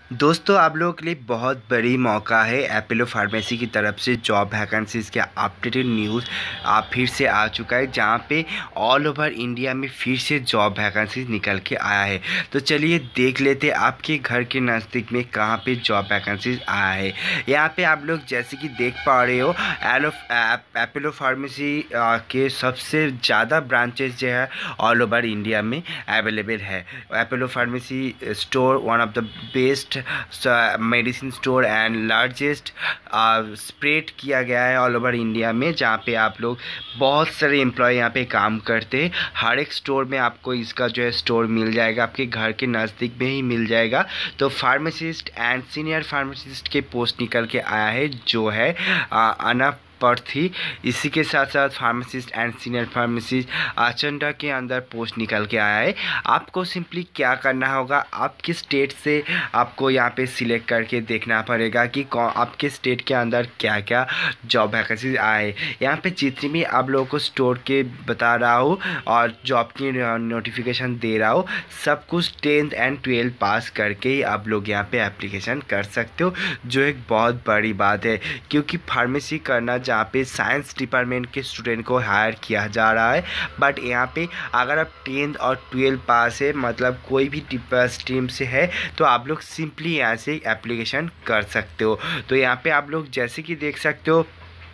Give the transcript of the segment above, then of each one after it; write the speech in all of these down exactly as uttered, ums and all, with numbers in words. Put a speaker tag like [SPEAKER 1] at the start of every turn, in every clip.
[SPEAKER 1] दोस्तों आप लोगों के लिए बहुत बड़ी मौका है। एपोलो फार्मेसी की तरफ से जॉब वैकेंसीज़ के अपडेटेड न्यूज़ आप फिर से आ चुका है, जहां पे ऑल ओवर इंडिया में फिर से जॉब वैकेंसीज निकल के आया है। तो चलिए देख लेते हैं आपके घर के नज़दीक में कहां पे जॉब वैकेंसीज आया है। यहां पे आप लोग जैसे कि देख पा रहे हो, एलो एपोलो फार्मेसी के सबसे ज़्यादा ब्रांचेज जो है ऑल ओवर इंडिया में अवेलेबल है। Apollo pharmacy store one of the best medicine store and largest spread किया गया है ऑल ओवर इंडिया में, जहाँ पे आप लोग बहुत सारे एम्प्लॉय यहाँ पे काम करते हैं। हर एक स्टोर में आपको इसका जो है स्टोर मिल जाएगा, आपके घर के नज़दीक में ही मिल जाएगा। तो फार्मासिस्ट एंड सीनियर फार्मासिस्ट के पोस्ट निकल के आया है, जो है अना पर थी। इसी के साथ साथ फार्मासिस्ट एंड सीनियर फार्मासिस्ट आचंडा के अंदर पोस्ट निकल के आया है। आपको सिंपली क्या करना होगा, आपके स्टेट से आपको यहाँ पे सिलेक्ट करके देखना पड़ेगा कि कौन आपके स्टेट के अंदर क्या क्या जॉब वैकेंसीज आए। यहाँ पे जितनी भी आप लोगों को स्टोर के बता रहा हूँ और जॉब की नोटिफिकेशन दे रहा हूँ, सब कुछ टेंथ एंड ट्वेल्थ पास करके ही आप लोग यहाँ पे एप्लीकेशन कर सकते हो, जो एक बहुत बड़ी बात है। क्योंकि फार्मेसी करना जहाँ पे साइंस डिपार्टमेंट के स्टूडेंट को हायर किया जा रहा है, बट यहाँ पे अगर आप टेंथ और ट्वेल्थ पास है, मतलब कोई भी स्ट्रीम से है, तो आप लोग सिंपली यहाँ से एप्लीकेशन कर सकते हो। तो यहाँ पे आप लोग जैसे कि देख सकते हो,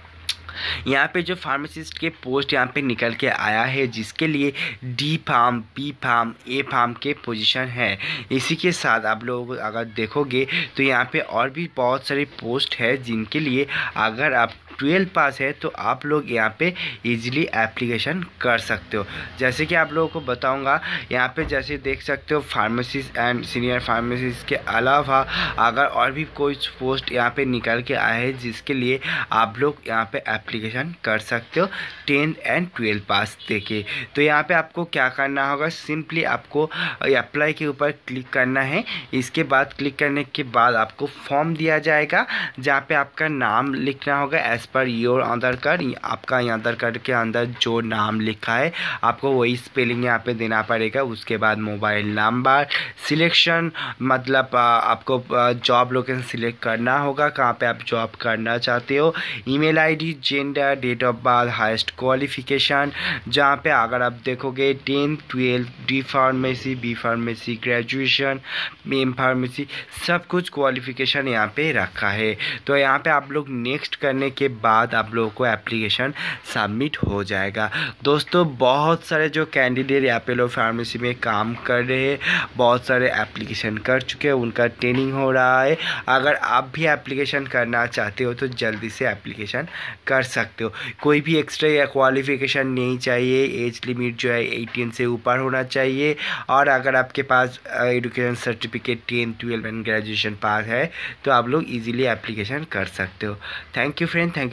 [SPEAKER 1] यहाँ पे जो फार्मासिस्ट के पोस्ट यहाँ पे निकल के आया है, जिसके लिए D pharm, B pharm, A pharm के पोजीशन है। इसी के साथ आप लोग अगर देखोगे तो यहाँ पे और भी बहुत सारे पोस्ट है, जिनके लिए अगर आप ट्वेल्थ पास है तो आप लोग यहाँ पे इजीली एप्लीकेशन कर सकते हो। जैसे कि आप लोगों को बताऊंगा, यहाँ पे जैसे देख सकते हो फार्मासिस्ट एंड सीनियर फार्मासिस्ट के अलावा अगर और भी कोई पोस्ट यहाँ पे निकल के आए हैं, जिसके लिए आप लोग यहाँ पे एप्लीकेशन कर सकते हो टेंथ एंड ट्वेल्थ पास देके। तो यहाँ पे आपको क्या करना होगा, सिंपली आपको अप्लाई के ऊपर क्लिक करना है। इसके बाद क्लिक करने के बाद आपको फॉर्म दिया जाएगा, जहाँ पे आपका नाम लिखना होगा as per your Aadhaar card. आपका आधार कार्ड के अंदर जो नाम लिखा है आपको वही स्पेलिंग यहाँ पे देना पड़ेगा। उसके बाद मोबाइल नंबर, सिलेक्शन मतलब आपको जॉब लोकेशन सिलेक्ट करना होगा, कहाँ पे आप जॉब करना चाहते हो, email ID, gender, date of birth, highest qualification. जहाँ पे अगर आप देखोगे tenth, twelfth, D pharmacy, B pharmacy, graduation, M pharmacy, सब कुछ क्वालिफिकेशन यहाँ पे रखा है। तो यहाँ पे आप लोग नेक्स्ट करने के बाद आप लोगों को एप्लीकेशन सबमिट हो जाएगा। दोस्तों बहुत सारे जो कैंडिडेट एपोलो फार्मेसी में काम कर रहे हैं, बहुत सारे एप्लीकेशन कर चुके हैं, उनका ट्रेनिंग हो रहा है। अगर आप भी एप्लीकेशन करना चाहते हो तो जल्दी से एप्लीकेशन कर सकते हो। कोई भी एक्स्ट्रा या क्वालिफिकेशन नहीं चाहिए, एज लिमिट जो है अठारह से ऊपर होना चाहिए, और अगर आपके पास education certificate tenth, twelfth and graduation pass है तो आप लोग इजीली एप्लीकेशन कर सकते हो। Thank you friend, thank